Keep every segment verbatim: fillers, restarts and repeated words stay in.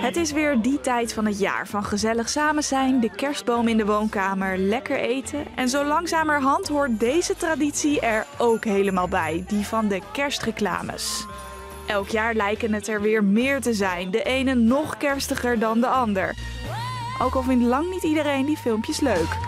Het is weer die tijd van het jaar van gezellig samen zijn, de kerstboom in de woonkamer, lekker eten. En zo langzamerhand hoort deze traditie er ook helemaal bij, die van de kerstreclames. Elk jaar lijken het er weer meer te zijn, de ene nog kerstiger dan de ander. Ook al vindt lang niet iedereen die filmpjes leuk.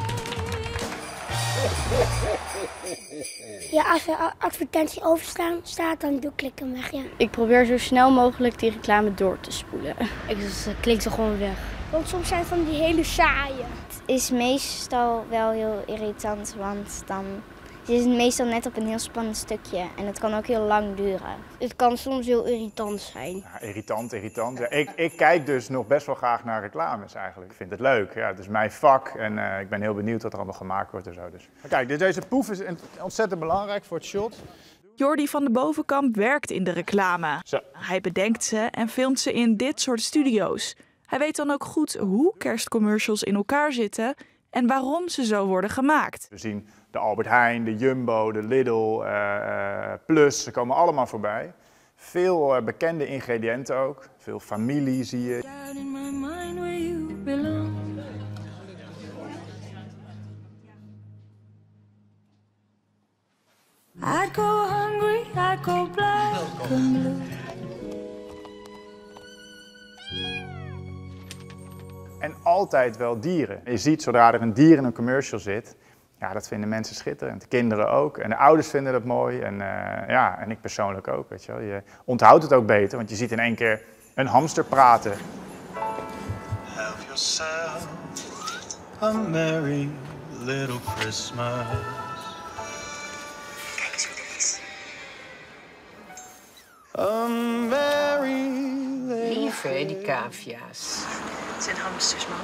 Ja, als er advertentie overstaan staat, dan doe ik hem weg, ja. Ik probeer zo snel mogelijk die reclame door te spoelen. Ik dus, uh, klik ze gewoon weg. Want soms zijn het van die hele saaie. Het is meestal wel heel irritant, want dan het is meestal net op een heel spannend stukje en het kan ook heel lang duren. Het kan soms heel irritant zijn. Ja, irritant, irritant. Ja, ik, ik kijk dus nog best wel graag naar reclames eigenlijk. Ik vind het leuk. Ja, het is mijn vak en uh, ik ben heel benieuwd wat er allemaal gemaakt wordt en zo. Dus. Kijk, deze poef is ontzettend belangrijk voor het shot. Jordi van de Bovenkamp werkt in de reclame. Zo. Hij bedenkt ze en filmt ze in dit soort studio's. Hij weet dan ook goed hoe kerstcommercials in elkaar zitten en waarom ze zo worden gemaakt. We zien de Albert Heijn, de Jumbo, de Lidl, uh, uh, Plus, ze komen allemaal voorbij. Veel uh, bekende ingrediënten ook, veel familie zie je. I go hungry, I go black and blue. En altijd wel dieren. Je ziet zodra er een dier in een commercial zit, ja, dat vinden mensen schitterend. De kinderen ook. En de ouders vinden dat mooi. En, uh, ja, en ik persoonlijk ook. Weet je wel. Je onthoudt het ook beter, want je ziet in één keer een hamster praten. Have yourself a merry little Christmas. Kijk eens wie er is. A merry little Lieve, die cavia's. Het zijn hamsters, man.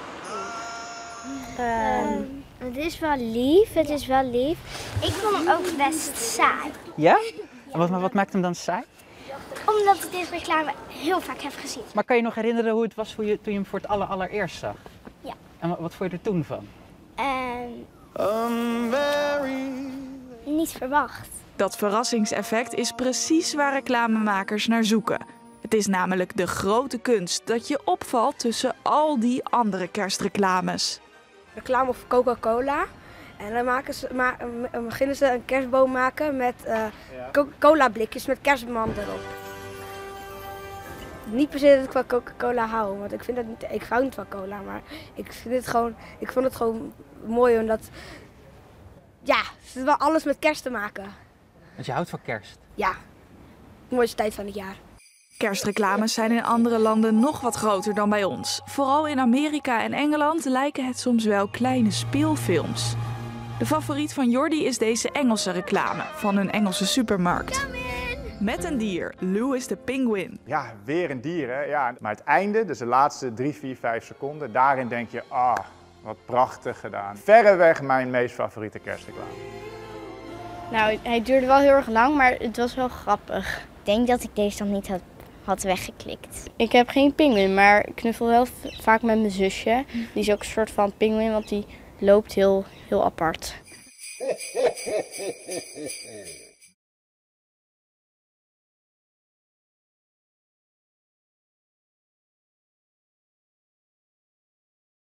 Uh, het is wel lief, het is wel lief. Ik vond hem ook best saai. Ja? En wat, wat maakt hem dan saai? Omdat ik deze reclame heel vaak heb gezien. Maar kan je nog herinneren hoe het was voor je, toen je hem voor het aller, allereerst zag? Ja. En wat, wat vond je er toen van? En A merry... niet verwacht. Dat verrassingseffect is precies waar reclamemakers naar zoeken. Het is namelijk de grote kunst dat je opvalt tussen al die andere kerstreclames. Reclame voor Coca-Cola. En dan maken ze, ma beginnen ze een kerstboom maken met uh, Coca-Cola blikjes met kerstman erop. Niet per se dat ik van Coca-Cola hou, want ik vind dat niet, ik hou niet van cola, maar ik vind het gewoon, ik vond het gewoon mooi omdat, ja, het is wel alles met kerst te maken. Want je houdt van kerst? Ja, de mooiste tijd van het jaar. Kerstreclames zijn in andere landen nog wat groter dan bij ons. Vooral in Amerika en Engeland lijken het soms wel kleine speelfilms. De favoriet van Jordi is deze Engelse reclame van een Engelse supermarkt. Met een dier, Louis de Penguin. Ja, weer een dier hè. Ja, maar het einde, dus de laatste drie, vier, vijf seconden, daarin denk je, ah, wat prachtig gedaan. Verreweg mijn meest favoriete kerstreclame. Nou, hij duurde wel heel erg lang, maar het was wel grappig. Ik denk dat ik deze dan niet had, had weggeklikt. Ik heb geen pinguïn, maar ik knuffel wel vaak met mijn zusje. Die is ook een soort van pinguïn, want die loopt heel, heel apart.